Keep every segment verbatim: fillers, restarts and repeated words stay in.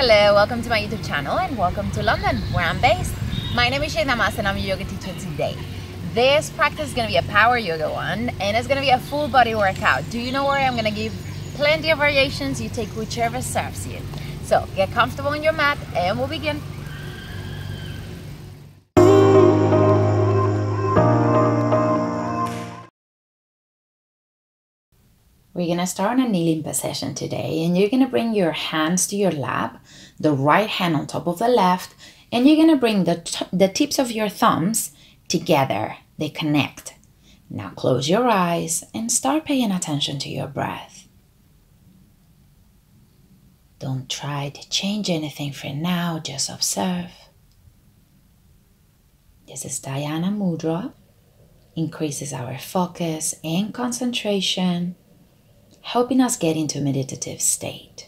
Hello, welcome to my YouTube channel and welcome to London, where I'm based. My name is Shayna Mas and I'm your yoga teacher today. This practice is going to be a power yoga one and it's going to be a full body workout. Do you know where I'm going to give plenty of variations? You take whichever serves you. So get comfortable on your mat and we'll begin. We're going to start on a kneeling position today, and you're going to bring your hands to your lap, the right hand on top of the left, and you're going to bring the, t the tips of your thumbs together. They connect. Now close your eyes and start paying attention to your breath. Don't try to change anything for now, just observe. This is Dhyana Mudra. Increases our focus and concentration, helping us get into a meditative state.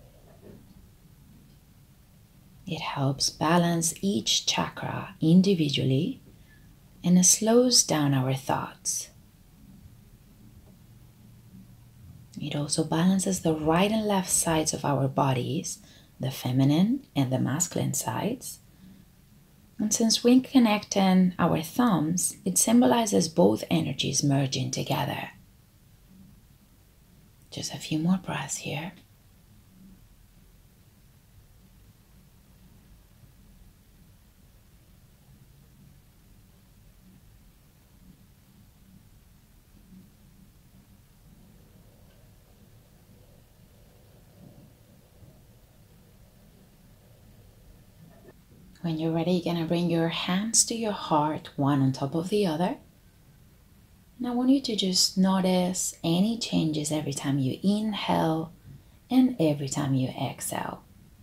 It helps balance each chakra individually and it slows down our thoughts. It also balances the right and left sides of our bodies, the feminine and the masculine sides. And since we're connecting our thumbs, it symbolizes both energies merging together. Just a few more breaths here. When you're ready, you're going to bring your hands to your heart, one on top of the other. And I want you to just notice any changes every time you inhale and every time you exhale.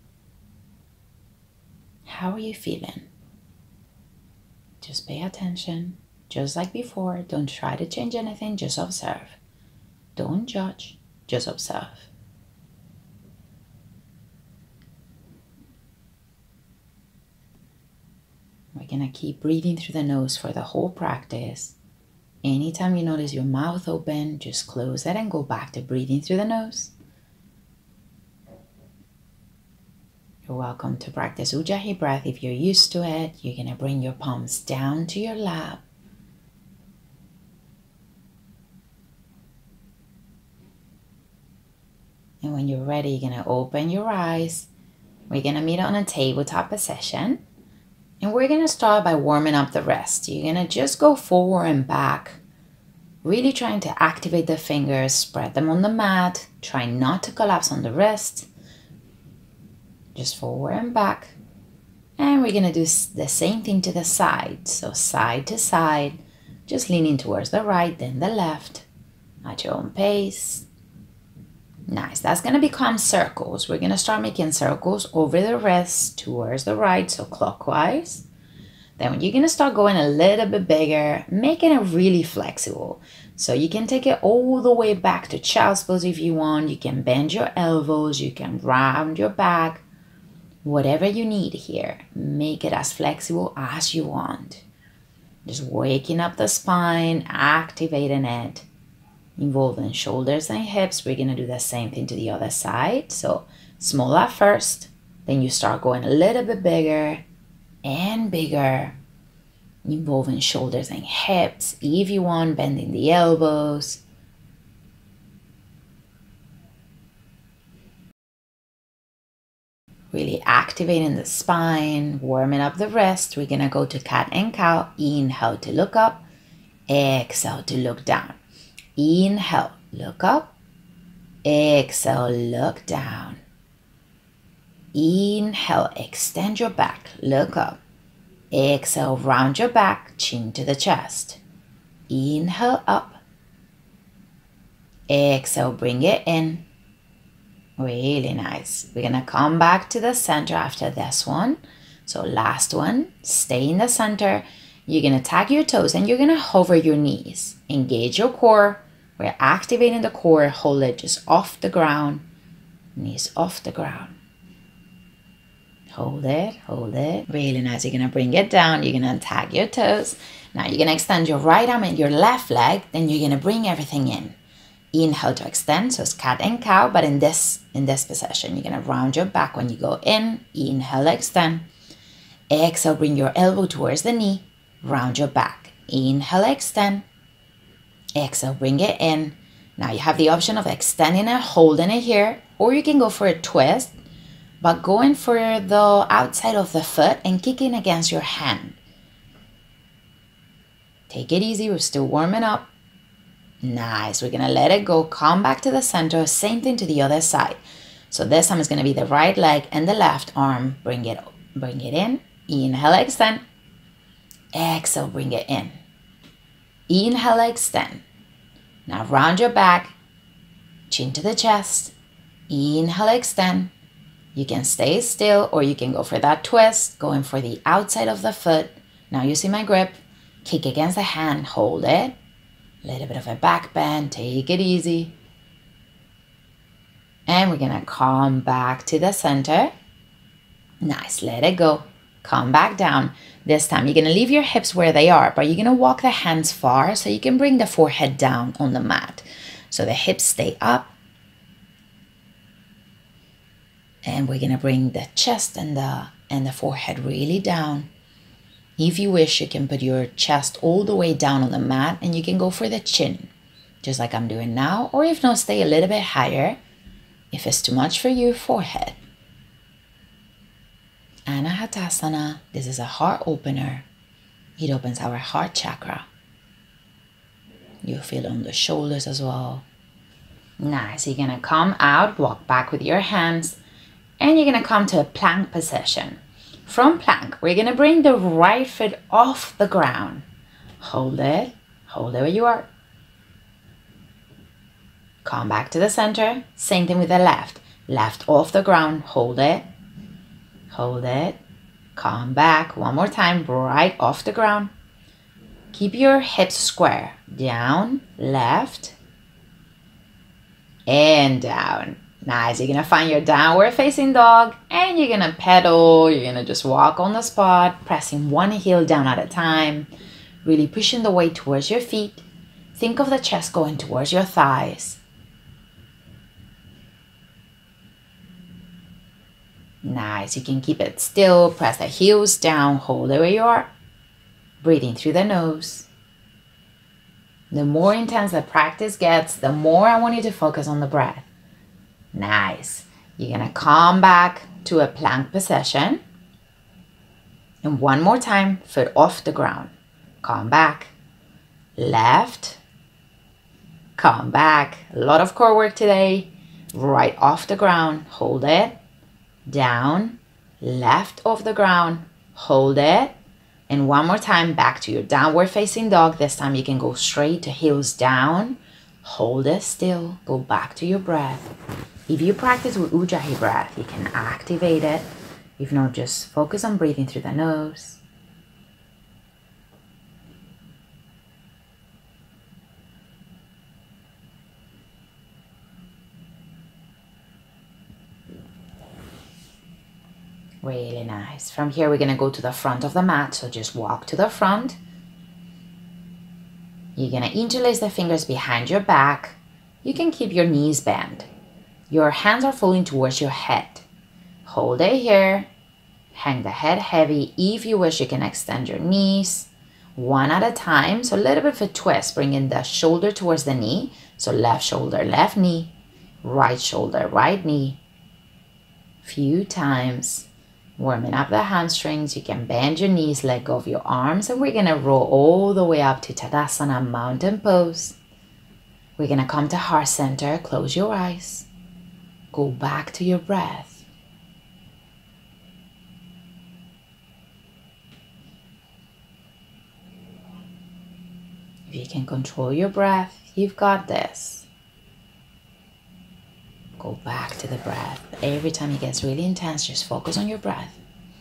How are you feeling? Just pay attention. Just like before, don't try to change anything, just observe. Don't judge, just observe. We're going to keep breathing through the nose for the whole practice. Anytime you notice your mouth open, just close it and go back to breathing through the nose. You're welcome to practice Ujjayi breath if you're used to it. You're going to bring your palms down to your lap. And when you're ready, you're going to open your eyes. We're going to meet on a tabletop position. And we're going to start by warming up the wrist. You're going to just go forward and back, really trying to activate the fingers, spread them on the mat. Try not to collapse on the wrist. Just forward and back. And we're going to do the same thing to the side. So side to side, just leaning towards the right, then the left, at your own pace. Nice. That's going to become circles. We're going to start making circles over the wrist towards the right, so clockwise. Then you're going to start going a little bit bigger, making it really flexible. So you can take it all the way back to child's pose if you want. You can bend your elbows. You can round your back. Whatever you need here. Make it as flexible as you want. Just waking up the spine, activating it. Involving shoulders and hips. We're going to do the same thing to the other side. So small at first, then you start going a little bit bigger and bigger, involving shoulders and hips. If you want, bending the elbows. Really activating the spine, warming up the wrist. We're going to go to cat and cow. Inhale to look up, exhale to look down. Inhale, look up. Exhale, look down. Inhale, extend your back, look up. Exhale, round your back, chin to the chest. Inhale, up. Exhale, bring it in. Really nice. We're going to come back to the center after this one. So last one, stay in the center. You're going to tag your toes and you're going to hover your knees. Engage your core. We're activating the core. Hold it just off the ground. Knees off the ground. Hold it, hold it. Really nice. You're going to bring it down. You're going to tag your toes. Now you're going to extend your right arm and your left leg. Then you're going to bring everything in. Inhale to extend, so it's cat and cow, but in this in this position, you're gonna round your back when you go in. Inhale, extend. Exhale, bring your elbow towards the knee, round your back. Inhale, extend. Exhale, bring it in. Now you have the option of extending it, holding it here, or you can go for a twist, but going for the outside of the foot and kicking against your hand. Take it easy, we're still warming up. Nice, we're gonna let it go, come back to the center, same thing to the other side. So this time it's gonna be the right leg and the left arm, bring it, bring it in. Inhale, extend. Exhale, bring it in. Inhale, extend. Now round your back, chin to the chest. Inhale, extend. You can stay still or you can go for that twist, going for the outside of the foot. Now you see my grip. Kick against the hand, hold it. Little bit of a back bend, take it easy. And we're gonna come back to the center. Nice, let it go. Come back down. This time you're gonna leave your hips where they are, but you're gonna walk the hands far so you can bring the forehead down on the mat. So the hips stay up. And we're gonna bring the chest and the, and the forehead really down. If you wish, you can put your chest all the way down on the mat and you can go for the chin, just like I'm doing now. Or if not, stay a little bit higher. If it's too much for you, forehead. Anahatasana, this is a heart opener. It opens our heart chakra. You feel on the shoulders as well. Nice, you're gonna come out, walk back with your hands, and you're gonna come to a plank position. From plank, we're gonna bring the right foot off the ground. Hold it, hold it where you are. Come back to the center, same thing with the left. Left off the ground, hold it. Hold it, come back, one more time, right off the ground. Keep your hips square, down, left, and down. Nice, you're gonna find your downward facing dog and you're gonna pedal, you're gonna just walk on the spot, pressing one heel down at a time, really pushing the weight towards your feet. Think of the chest going towards your thighs. Nice, you can keep it still, press the heels down, hold it where you are. Breathing through the nose. The more intense the practice gets, the more I want you to focus on the breath. Nice. You're gonna come back to a plank position. And one more time, foot off the ground. Come back. Left. Come back. A lot of core work today. Right off the ground, hold it. Down, left off the ground, hold it, and one more time back to your downward facing dog. This time you can go straight to heels down, hold it still, go back to your breath. If you practice with Ujjayi breath, you can activate it. If not, just focus on breathing through the nose. Really nice. From here, we're gonna go to the front of the mat. So just walk to the front. You're gonna interlace the fingers behind your back. You can keep your knees bent. Your hands are falling towards your head. Hold it here. Hang the head heavy. If you wish, you can extend your knees one at a time. So a little bit of a twist, bringing the shoulder towards the knee. So left shoulder, left knee, right shoulder, right knee. Few times. Warming up the hamstrings, you can bend your knees, let go of your arms, and we're gonna roll all the way up to Tadasana, mountain pose. We're gonna come to heart center, close your eyes, go back to your breath. If you can control your breath, you've got this. Go back to the breath. Every time it gets really intense, just focus on your breath.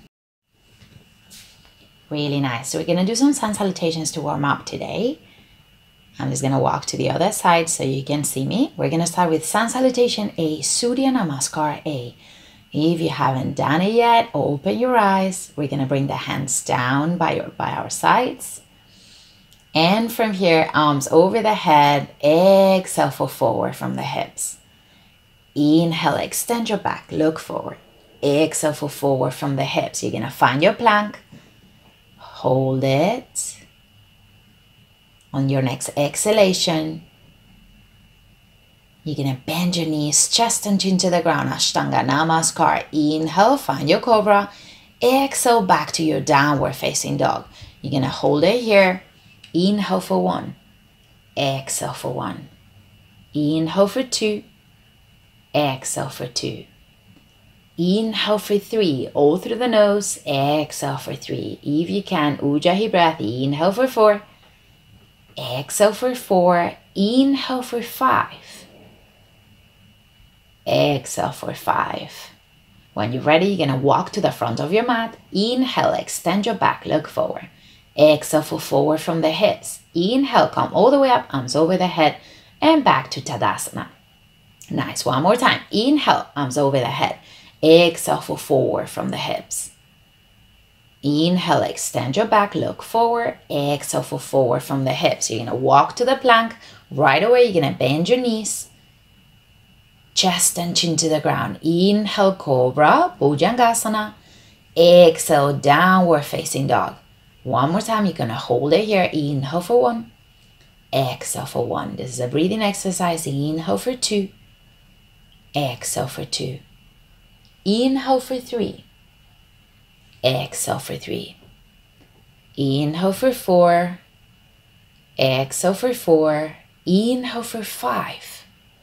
Really nice. So we're gonna do some sun salutations to warm up today. I'm just gonna walk to the other side so you can see me. We're gonna start with sun salutation A, Surya Namaskar A. If you haven't done it yet, open your eyes. We're gonna bring the hands down by, your, by our sides. And from here, arms over the head. Exhale for forward from the hips. Inhale, extend your back, look forward. Exhale for forward from the hips. You're going to find your plank. Hold it. On your next exhalation, you're going to bend your knees, chest and chin to the ground. Ashtanga Namaskar. Inhale, find your cobra. Exhale, back to your downward facing dog. You're going to hold it here. Inhale for one. Exhale for one. Inhale for two. Exhale for two. Inhale for three. All through the nose. Exhale for three. If you can, Ujjayi breath. Inhale for four. Exhale for four. Inhale for five. Exhale for five. When you're ready, you're going to walk to the front of your mat. Inhale, extend your back, look forward. Exhale for forward from the hips. Inhale, come all the way up, arms over the head, and back to Tadasana. Nice. One more time. Inhale, arms over the head. Exhale for forward from the hips. Inhale, extend your back, look forward. Exhale for forward from the hips. You're going to walk to the plank. Right away, you're going to bend your knees. Chest and chin to the ground. Inhale, Cobra, Bhujangasana. Exhale, downward facing dog. One more time, you're going to hold it here. Inhale for one. Exhale for one. This is a breathing exercise. Inhale for two. Exhale for two. Inhale for three. Exhale for three. Inhale for four. Exhale for four. Inhale for five.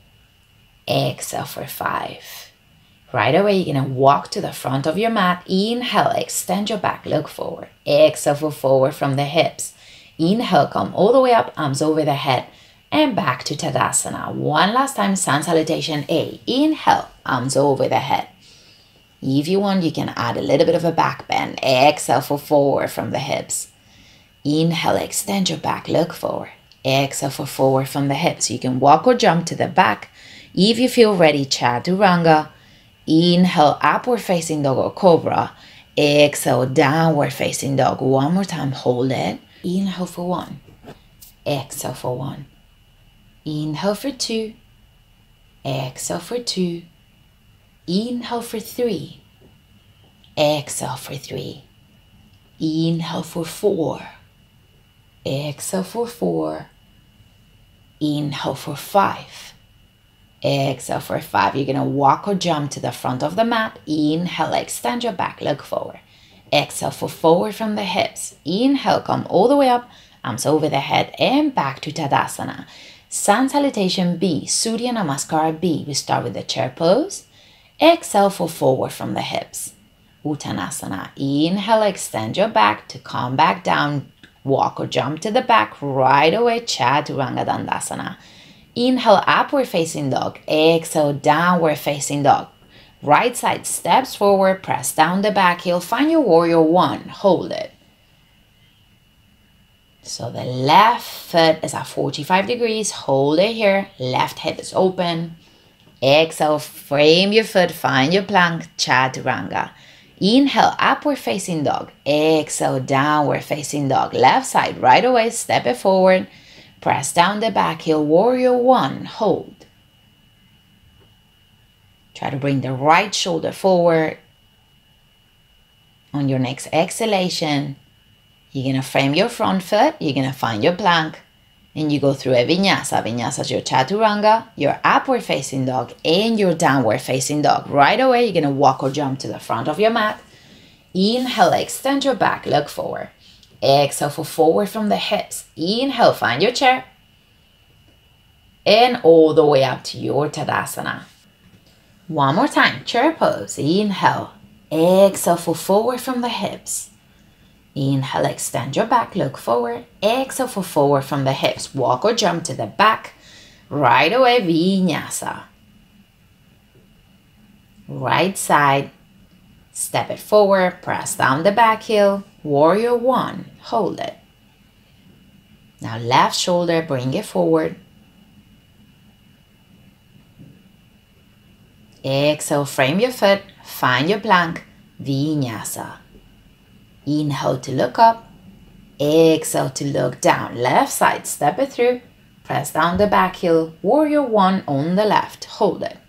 Exhale for five. Right away, you're going to walk to the front of your mat. Inhale, extend your back, look forward. Exhale for forward from the hips. Inhale, come all the way up, arms over the head, and back to Tadasana. One last time, sun salutation A. Inhale, arms over the head. If you want, you can add a little bit of a back bend. Exhale for forward from the hips. Inhale, extend your back, look forward. Exhale for forward from the hips. You can walk or jump to the back. If you feel ready, Chaturanga. Inhale, upward facing dog or cobra. Exhale, downward facing dog. One more time, hold it. Inhale for one. Exhale for one. Inhale for two. Exhale for two. Inhale for three. Exhale for three. Inhale for four. Exhale for four. Inhale for five. Exhale for five. You're going to walk or jump to the front of the mat. Inhale, extend your back, look forward. Exhale for forward from the hips. Inhale, come all the way up, arms over the head, and back to Tadasana. Sun salutation B, Surya Namaskar B. We start with the chair pose. Exhale for forward from the hips. Uttanasana. Inhale, extend your back to come back down. Walk or jump to the back right away. Chaturanga Dandasana. Inhale, upward facing dog. Exhale, downward facing dog. Right side steps forward, press down the back heel. Find your warrior one. Hold it. So the left foot is at forty-five degrees. Hold it here. Left hip is open. Exhale, frame your foot. Find your plank. Chaturanga. Inhale, upward facing dog. Exhale, downward facing dog. Left side right away. Step it forward. Press down the back heel, warrior one, hold. Try to bring the right shoulder forward. On your next exhalation, you're going to frame your front foot, you're going to find your plank, and you go through a vinyasa. Vinyasa is your chaturanga, your upward facing dog, and your downward facing dog. Right away, you're going to walk or jump to the front of your mat. Inhale, extend your back, look forward. Exhale for forward from the hips. Inhale, find your chair. And all the way up to your Tadasana. One more time, chair pose. Inhale. Exhale for forward from the hips. Inhale, extend your back, look forward. Exhale for forward from the hips. Walk or jump to the back. Right away, Vinyasa. Right side. Step it forward, press down the back heel. Warrior one, hold it. Now left shoulder, bring it forward. Exhale, frame your foot, find your plank, Vinyasa. Inhale to look up. Exhale to look down. Left side, step it through. Press down the back heel. Warrior one on the left. Hold it.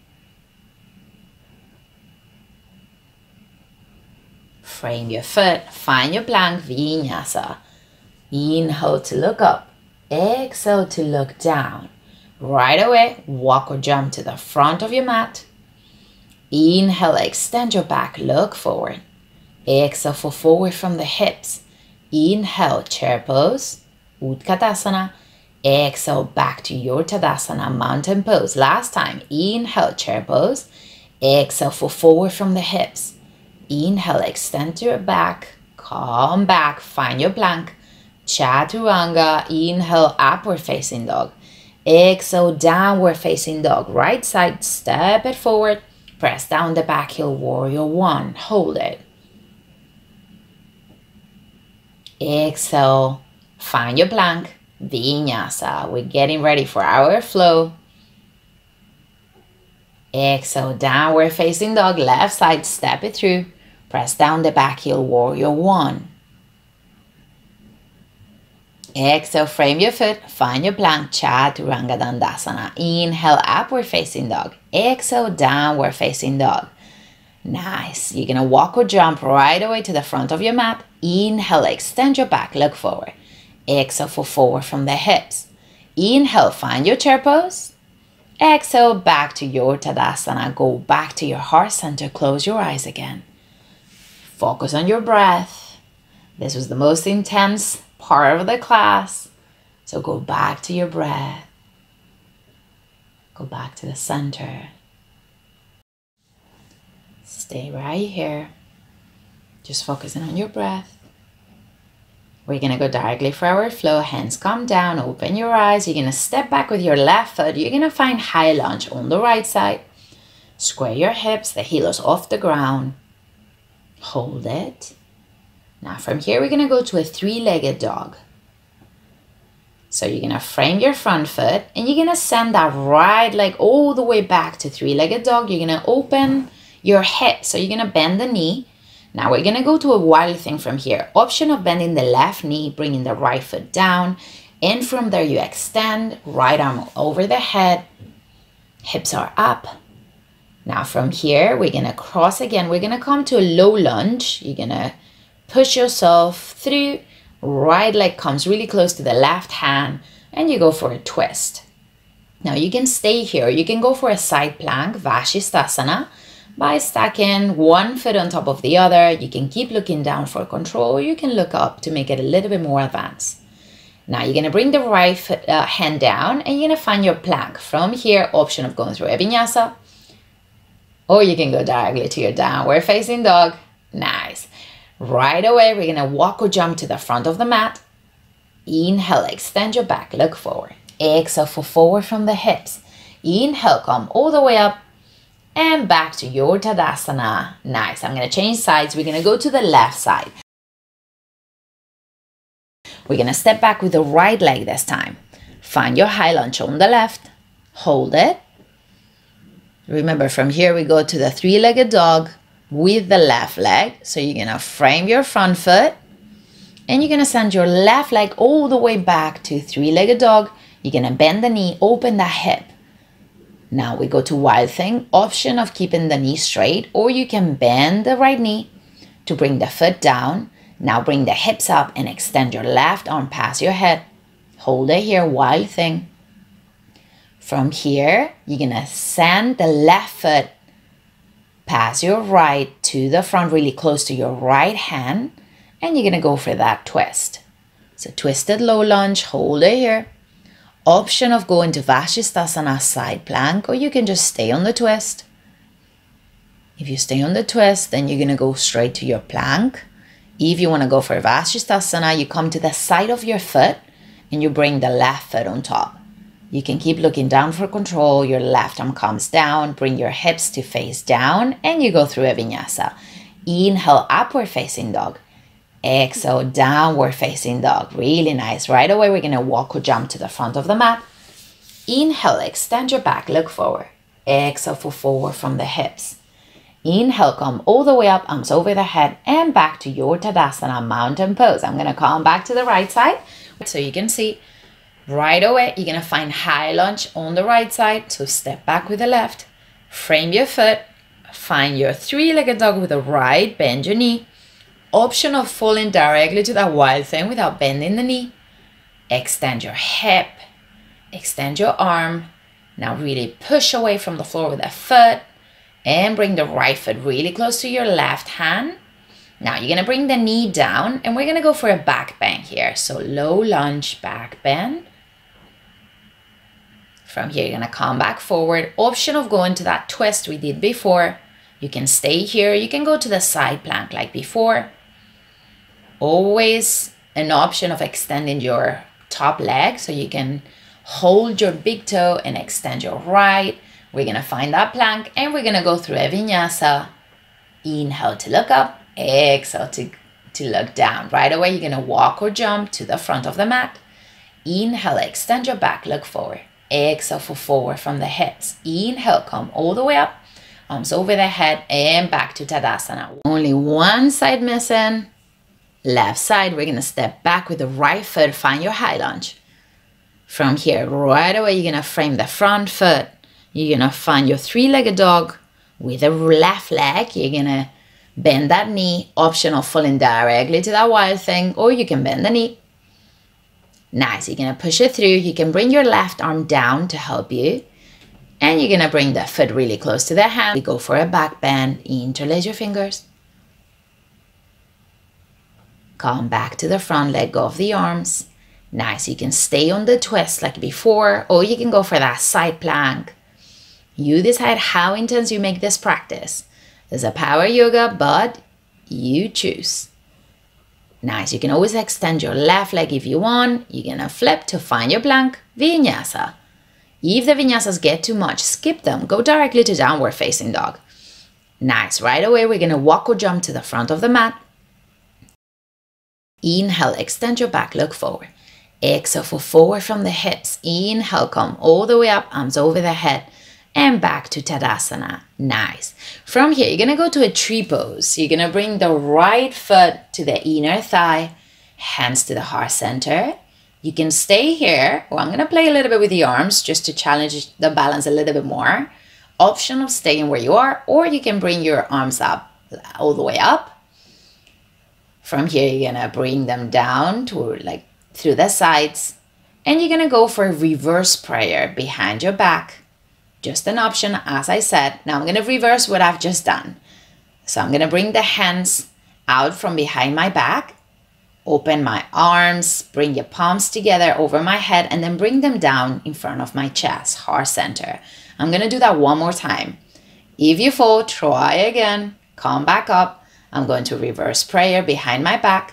Frame your foot. Find your plank, Vinyasa. Inhale to look up. Exhale to look down. Right away, walk or jump to the front of your mat. Inhale, extend your back, look forward. Exhale for forward from the hips. Inhale, chair pose, Utkatasana. Exhale, back to your Tadasana, mountain pose. Last time, inhale, chair pose. Exhale for forward from the hips. Inhale, extend your back, come back, find your plank. Chaturanga, inhale, upward facing dog. Exhale, downward facing dog. Right side, step it forward. Press down the back heel, warrior one. Hold it. Exhale, find your plank, Vinyasa. We're getting ready for our flow. Exhale, downward facing dog. Left side, step it through. Press down the back heel, warrior one. Exhale, frame your foot, find your plank, Chaturanga Dandasana. Inhale, upward facing dog. Exhale, downward facing dog. Nice. You're going to walk or jump right away to the front of your mat. Inhale, extend your back, look forward. Exhale for forward from the hips. Inhale, find your chair pose. Exhale, back to your Tadasana. Go back to your heart center. Close your eyes again. Focus on your breath. This was the most intense part of the class. So go back to your breath. Go back to the center. Stay right here. Just focusing on your breath. We're going to go directly for our flow. Hands come down. Open your eyes. You're going to step back with your left foot. You're going to find high lunge on the right side. Square your hips. The heel is off the ground. Hold it. Now from here, we're going to go to a three-legged dog. So you're going to frame your front foot and you're going to send that right leg all the way back to three-legged dog. You're going to open your hip. So you're going to bend the knee. Now we're going to go to a wild thing from here. Option of bending the left knee, bringing the right foot down. And from there you extend, right arm over the head. Hips are up. Now from here, we're going to cross again. We're going to come to a low lunge. You're going to push yourself through. Right leg comes really close to the left hand. And you go for a twist. Now you can stay here. You can go for a side plank, Vashisthasana. By stacking one foot on top of the other. You can keep looking down for control. Or you can look up to make it a little bit more advanced. Now you're going to bring the right foot, uh, hand down. And you're going to find your plank. From here, option of going through a vinyasa. Or you can go directly to your downward facing dog. Nice. Right away, we're going to walk or jump to the front of the mat. Inhale, extend your back, look forward. Exhale for forward from the hips. Inhale, come all the way up and back to your Tadasana. Nice. I'm going to change sides. We're going to go to the left side. We're going to step back with the right leg this time. Find your high lunge on the left. Hold it. Remember, from here we go to the three-legged dog with the left leg. So you're going to frame your front foot and you're going to send your left leg all the way back to three-legged dog. You're going to bend the knee, open the hip. Now we go to wild thing, option of keeping the knee straight, or you can bend the right knee to bring the foot down. Now bring the hips up and extend your left arm past your head. Hold it here, wild thing. From here, you're going to send the left foot past your right to the front, really close to your right hand. And you're going to go for that twist. So twisted low lunge, hold it here. Option of going to Vashisthasana side plank, or you can just stay on the twist. If you stay on the twist, then you're going to go straight to your plank. If you want to go for Vashisthasana, you come to the side of your foot and you bring the left foot on top. You can keep looking down for control. Your left arm comes down, bring your hips to face down, and you go through a vinyasa. Inhale, upward facing dog. Exhale, downward facing dog. Really nice. Right away, we're going to walk or jump to the front of the mat. Inhale, extend your back, look forward. Exhale for forward from the hips. Inhale, come all the way up, arms over the head, and back to your Tadasana mountain pose. I'm gonna come back to the right side. So you can see right away, you're gonna find high lunge on the right side. So step back with the left, frame your foot, find your three-legged dog with the right, bend your knee. Option of falling directly to that wild thing without bending the knee. Extend your hip, extend your arm. Now really push away from the floor with that foot and bring the right foot really close to your left hand. Now you're gonna bring the knee down and we're gonna go for a back bend here. So low lunge, back bend. From here, you're gonna come back forward. Option of going to that twist we did before. You can stay here. You can go to the side plank like before. Always an option of extending your top leg so you can hold your big toe and extend your right. We're gonna find that plank and we're gonna go through a vinyasa. Inhale to look up, exhale to, to look down. Right away, you're gonna walk or jump to the front of the mat. Inhale, extend your back, look forward. Exhale for forward from the hips. Inhale, come all the way up, arms over the head and back to Tadasana. Only one side missing. Left side, we're gonna step back with the right foot, find your high lunge. From here, right away, you're gonna frame the front foot. You're gonna find your three-legged dog with the left leg. You're gonna bend that knee, option of falling directly to that wild thing, or you can bend the knee. Nice, you're gonna push it through. You can bring your left arm down to help you. And you're gonna bring the foot really close to the hand. We go for a back bend, interlace your fingers. Come back to the front, let go of the arms. Nice, you can stay on the twist like before, or you can go for that side plank. You decide how intense you make this practice. It's a power yoga, but you choose. Nice, you can always extend your left leg if you want. You're gonna flip to find your plank, vinyasa. If the vinyasas get too much, skip them, go directly to downward facing dog. Nice, right away we're gonna walk or jump to the front of the mat. Inhale, extend your back, look forward. Exhale for forward from the hips. Inhale, come all the way up, arms over the head and back to Tadasana. Nice. From here, you're gonna go to a tree pose. You're gonna bring the right foot to the inner thigh, hands to the heart center. You can stay here, or I'm gonna play a little bit with the arms just to challenge the balance a little bit more. Option of staying where you are, or you can bring your arms up, all the way up. From here, you're gonna bring them down to like through the sides, and you're gonna go for a reverse prayer behind your back. Just an option, as I said. Now I'm gonna reverse what I've just done. So I'm gonna bring the hands out from behind my back, open my arms, bring your palms together over my head, and then bring them down in front of my chest, heart center. I'm gonna do that one more time. If you fall, try again, come back up. I'm going to reverse prayer behind my back.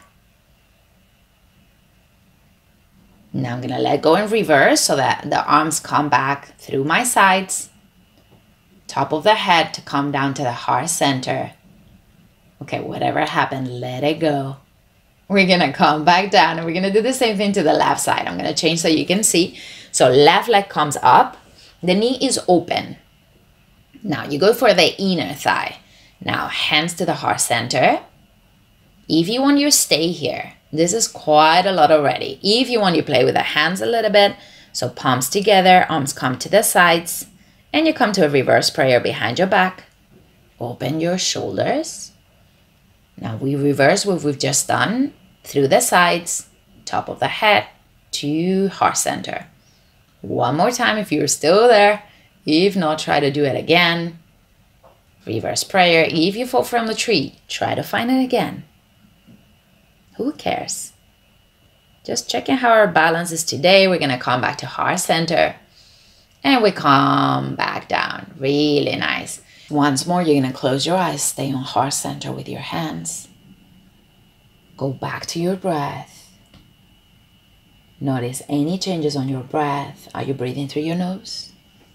Now I'm gonna let go and reverse so that the arms come back through my sides. Top of the head to come down to the heart center. Okay, whatever happened, let it go. We're gonna come back down and we're gonna do the same thing to the left side. I'm gonna change so you can see. So left leg comes up, the knee is open. Now you go for the inner thigh. Now hands to the heart center. If you want, you stay here. This is quite a lot already. If you want, you play with the hands a little bit. So palms together, arms come to the sides, and you come to a reverse prayer behind your back. Open your shoulders. Now we reverse what we've just done through the sides, top of the head to heart center. One more time if you're still there. If not, try to do it again. Reverse prayer. If you fall from the tree, try to find it again. Who cares? Just checking how our balance is today. We're gonna come back to heart center and we come back down. Really nice. Once more, you're gonna close your eyes, stay on heart center with your hands. Go back to your breath. Notice any changes on your breath. Are you breathing through your nose?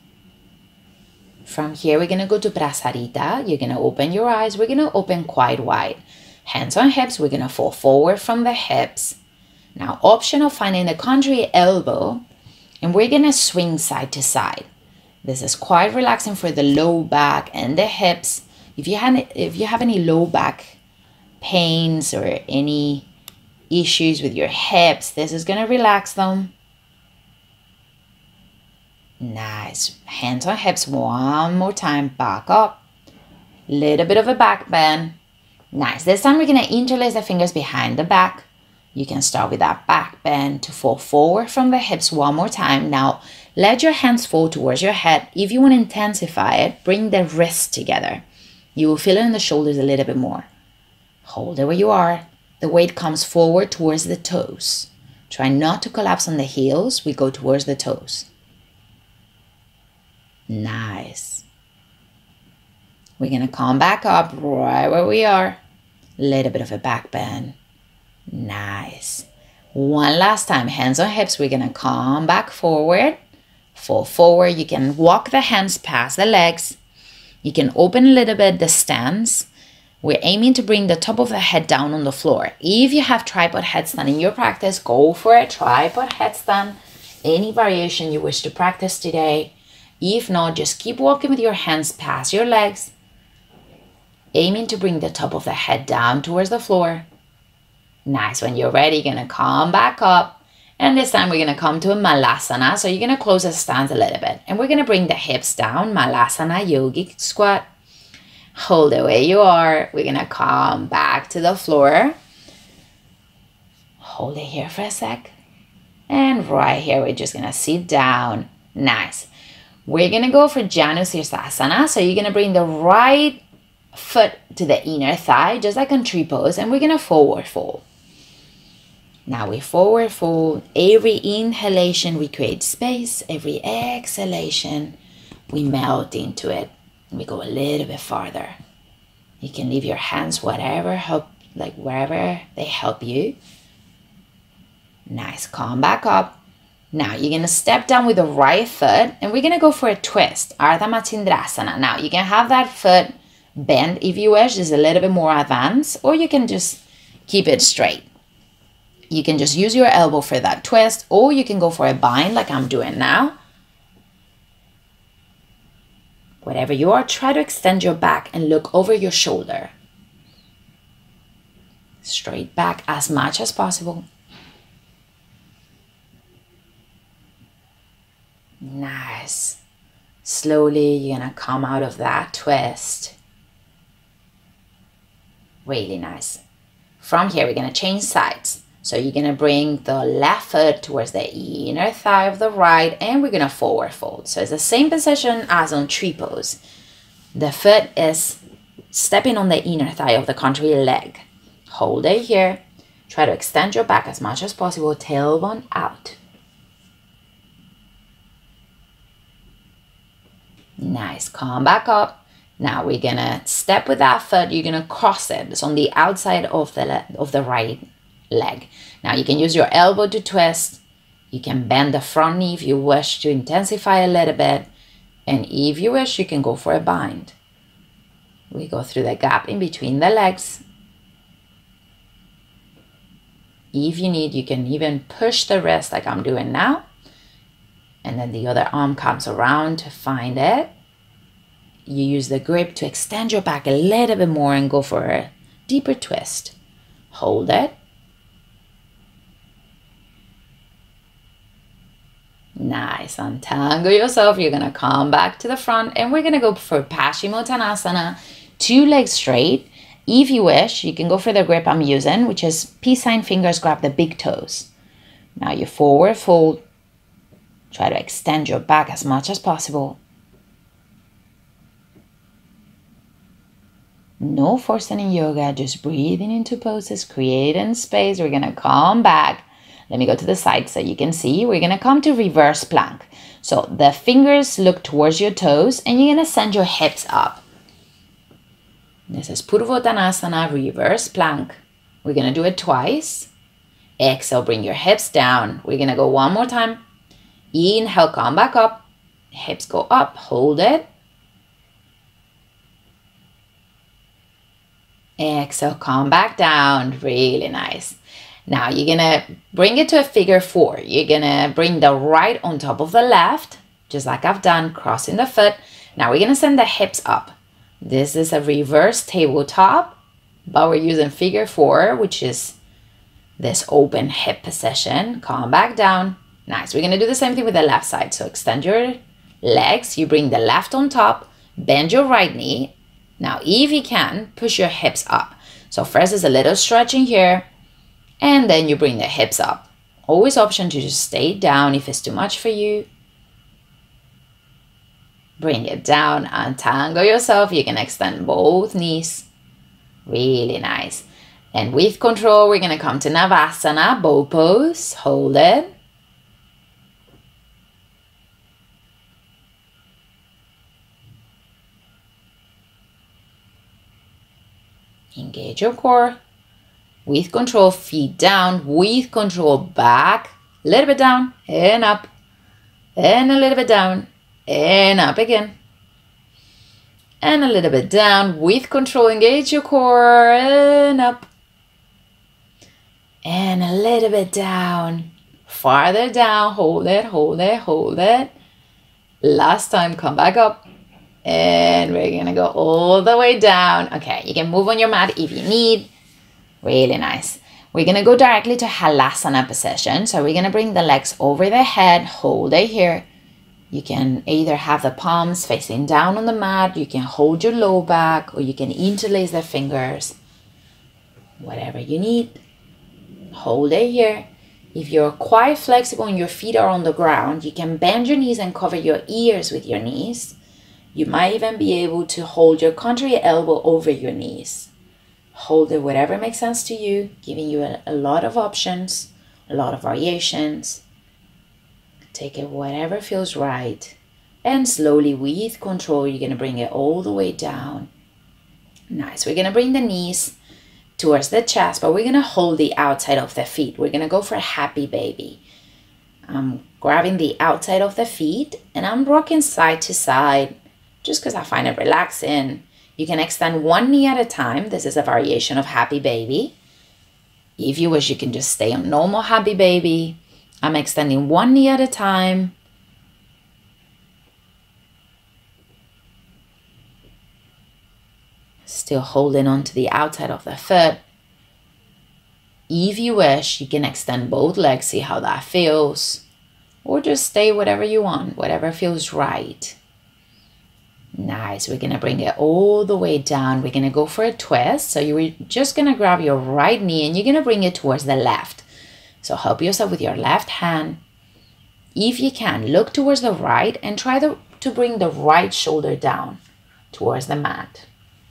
From here, we're gonna go to Prasarita. You're gonna open your eyes. We're gonna open quite wide. Hands on hips, we're gonna fall forward from the hips. Now, option of finding a contrary elbow, and we're gonna swing side to side. This is quite relaxing for the low back and the hips. If you have, if you have any low back pains or any issues with your hips, this is gonna relax them. Nice. Hands on hips one more time. Back up. Little bit of a back bend. Nice. This time we're gonna interlace the fingers behind the back. You can start with that back bend to fall forward from the hips one more time. Now, let your hands fall towards your head. If you want to intensify it, bring the wrists together. You will feel it in the shoulders a little bit more. Hold it where you are. The weight comes forward towards the toes. Try not to collapse on the heels. We go towards the toes. Nice. We're going to come back up right where we are. Little bit of a back bend. Nice. One last time, hands on hips. We're going to come back forward, fall forward. You can walk the hands past the legs. You can open a little bit the stance. We're aiming to bring the top of the head down on the floor. If you have tripod headstand in your practice, go for it. Tripod headstand, any variation you wish to practice today. If not, just keep walking with your hands past your legs, aiming to bring the top of the head down towards the floor. Nice. When you're ready, you're going to come back up. And this time we're going to come to a Malasana. So you're going to close the stance a little bit. And we're going to bring the hips down. Malasana yogic squat. Hold it where you are. We're going to come back to the floor. Hold it here for a sec. And right here, we're just going to sit down. Nice. We're going to go for Janu Sirsasana. So you're going to bring the right foot to the inner thigh, just like on tree pose. And we're going to forward fold. Now we forward fold. Every inhalation, we create space. Every exhalation, we melt into it. We go a little bit farther. You can leave your hands whatever help, like wherever they help you. Nice. Come back up. Now you're going to step down with the right foot and we're going to go for a twist. Ardha Matsyendrasana. Now you can have that foot bend if you wish. It's a little bit more advanced, or you can just keep it straight. You can just use your elbow for that twist, or you can go for a bind like I'm doing now. Whatever you are, try to extend your back and look over your shoulder. Straight back as much as possible. Nice. Slowly, you're gonna come out of that twist. Really nice. From here, we're gonna change sides. So you're gonna bring the left foot towards the inner thigh of the right, and we're gonna forward fold. So it's the same position as on tree pose. The foot is stepping on the inner thigh of the contrary leg. Hold it here. Try to extend your back as much as possible, tailbone out. Nice. Come back up. Now we're gonna step with that foot. You're gonna cross it. It's on the outside of the of the right leg. Now you can use your elbow to twist. You can bend the front knee if you wish to intensify a little bit. And if you wish, you can go for a bind. We go through the gap in between the legs. If you need, you can even push the wrist like I'm doing now. And then the other arm comes around to find it. You use the grip to extend your back a little bit more and go for a deeper twist. Hold it. Nice. Untangle yourself. You're going to come back to the front and we're going to go for Paschimottanasana. Two legs straight. If you wish, you can go for the grip I'm using, which is peace sign fingers grab the big toes. Now you forward fold. Try to extend your back as much as possible. No forcing in yoga, just breathing into poses, creating space. We're going to come back. Let me go to the side so you can see. We're going to come to reverse plank. So the fingers look towards your toes and you're going to send your hips up. This is Purvottanasana, reverse plank. We're going to do it twice. Exhale, bring your hips down. We're going to go one more time. Inhale, come back up. Hips go up, hold it. Exhale, come back down. Really nice. Now you're gonna bring it to a figure four. You're gonna bring the right on top of the left, just like I've done, crossing the foot. Now we're gonna send the hips up. This is a reverse tabletop, but we're using figure four, which is this open hip position. Come back down. Nice. We're going to do the same thing with the left side. So extend your legs. You bring the left on top. Bend your right knee. Now, if you can, push your hips up. So first is a little stretching here. And then you bring the hips up. Always option to just stay down if it's too much for you. Bring it down. Untangle yourself. You can extend both knees. Really nice. And with control, we're going to come to Navasana, bow pose. Hold it. Engage your core. With control, feet down. With control, back. A little bit down and up. And a little bit down and up again. And a little bit down. With control, engage your core and up. And a little bit down. Farther down. Hold it, hold it, hold it. Last time, come back up. And we're going to go all the way down. Okay, you can move on your mat if you need. Really nice. We're going to go directly to Halasana position. So we're going to bring the legs over the head. Hold it here. You can either have the palms facing down on the mat. You can hold your low back. Or you can interlace the fingers. Whatever you need. Hold it here. If you're quite flexible and your feet are on the ground, you can bend your knees and cover your ears with your knees. You might even be able to hold your contrary elbow over your knees. Hold it whatever makes sense to you, giving you a, a lot of options, a lot of variations. Take it whatever feels right. And slowly, with control, you're going to bring it all the way down. Nice. We're going to bring the knees towards the chest, but we're going to hold the outside of the feet. We're going to go for a happy baby. I'm grabbing the outside of the feet and I'm rocking side to side just because I find it relaxing. You can extend one knee at a time. This is a variation of happy baby. If you wish, you can just stay on normal happy baby. I'm extending one knee at a time. Still holding on to the outside of the foot. If you wish, you can extend both legs, see how that feels. Or just stay whatever you want, whatever feels right. Nice. We're going to bring it all the way down. We're going to go for a twist. So you're just going to grab your right knee and you're going to bring it towards the left. So help yourself with your left hand. If you can, look towards the right and try to, to bring the right shoulder down towards the mat.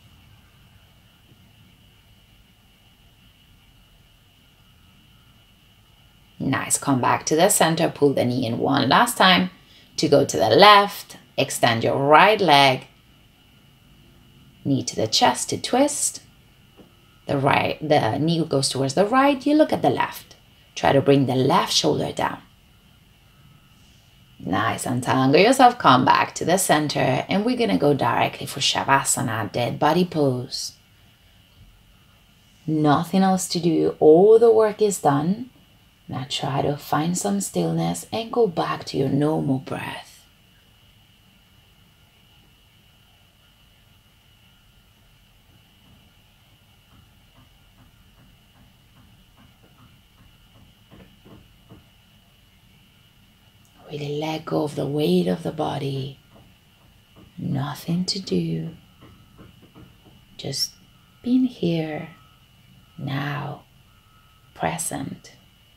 Nice. Come back to the center. Pull the knee in one last time to go to the left. Extend your right leg. Knee to the chest to twist. The right, the knee goes towards the right. You look at the left. Try to bring the left shoulder down. Nice. Untangle yourself. Come back to the center. And we're going to go directly for Shavasana, dead body pose. Nothing else to do. All the work is done. Now try to find some stillness and go back to your normal breath. Really let go of the weight of the body. Nothing to do. Just being here, now, present.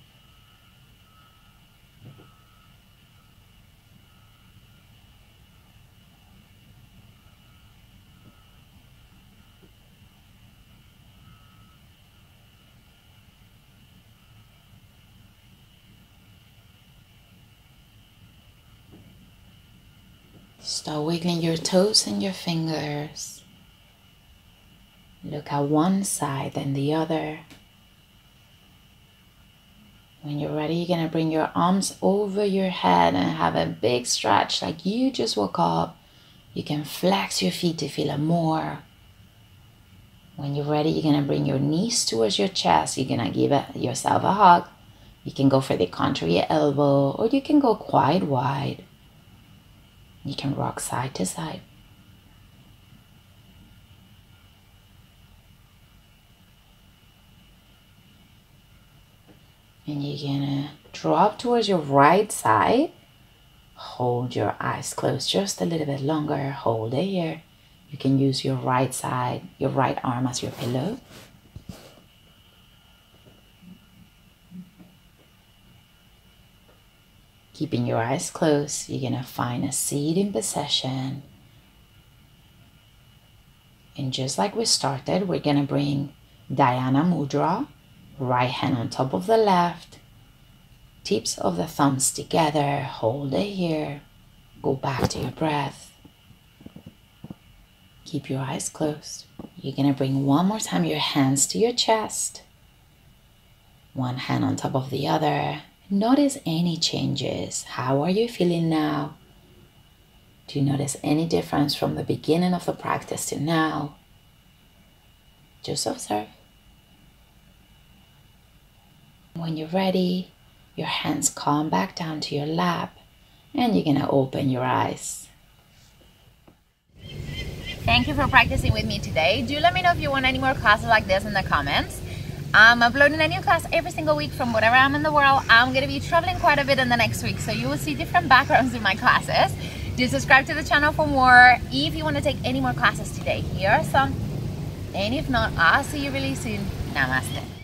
Start wiggling your toes and your fingers. Look at one side and the other. When you're ready, you're going to bring your arms over your head and have a big stretch like you just woke up. You can flex your feet to feel it more. When you're ready, you're going to bring your knees towards your chest. You're going to give it, yourself a hug. You can go for the contrary elbow or you can go quite wide. You can rock side to side. And you're gonna drop towards your right side. Hold your eyes closed just a little bit longer. Hold it here. You can use your right side, your right arm as your pillow. Keeping your eyes closed, you're gonna find a seated position. And just like we started, we're gonna bring Dhyana Mudra, right hand on top of the left, tips of the thumbs together, hold it here, go back to your breath. Keep your eyes closed. You're gonna bring one more time your hands to your chest, one hand on top of the other. Notice any changes. How are you feeling now? Do you notice any difference from the beginning of the practice to now? Just observe. When you're ready, your hands calm back down to your lap and you're gonna open your eyes. Thank you for practicing with me today. Do let me know if you want any more classes like this in the comments. I'm uploading a new class every single week from wherever I'm in the world. I'm gonna be traveling quite a bit in the next week, so you will see different backgrounds in my classes. Do subscribe to the channel for more. If you want to take any more classes today, here are some. And if not, I'll see you really soon. Namaste.